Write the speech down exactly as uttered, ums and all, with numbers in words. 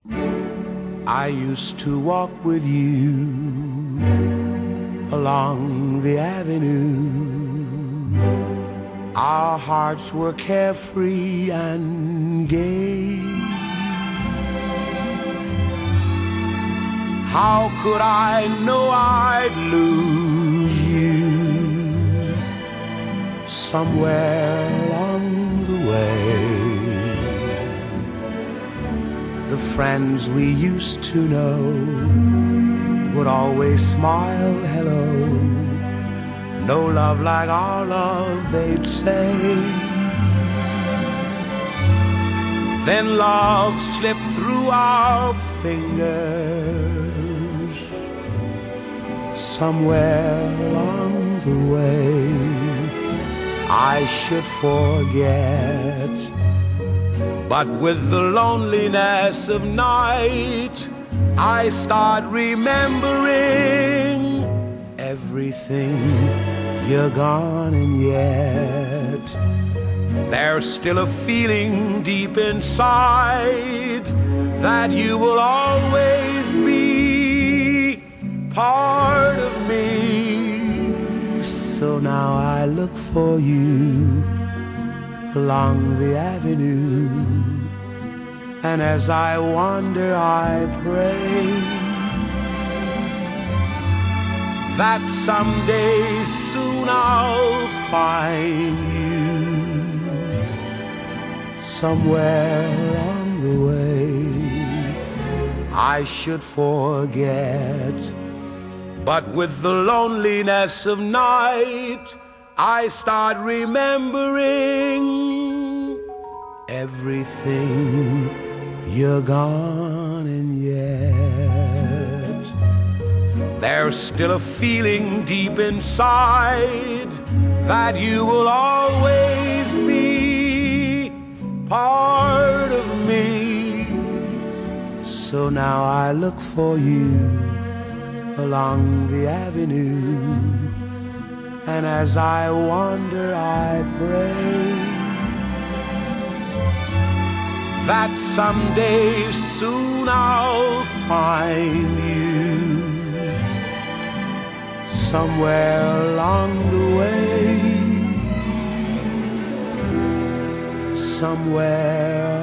I used to walk with you along the avenue. Our hearts were carefree and gay. How could I know I'd lose you somewhere along the way? The friends we used to know would always smile hello. No love like our love, they'd say. Then love slipped through our fingers somewhere along the way. I should forget, but with the loneliness of night, I start remembering everything. You're gone, and yet there's still a feeling deep inside that you will always be part of me. So now I look for you along the avenue, and as I wander I pray that someday soon I'll find you somewhere along the way. I should forget, but with the loneliness of night, I start remembering everything. You're gone, and yet there's still a feeling deep inside that you will always be part of me. So now I look for you along the avenue, and as I wander I pray that someday soon I'll find you somewhere along the way, somewhere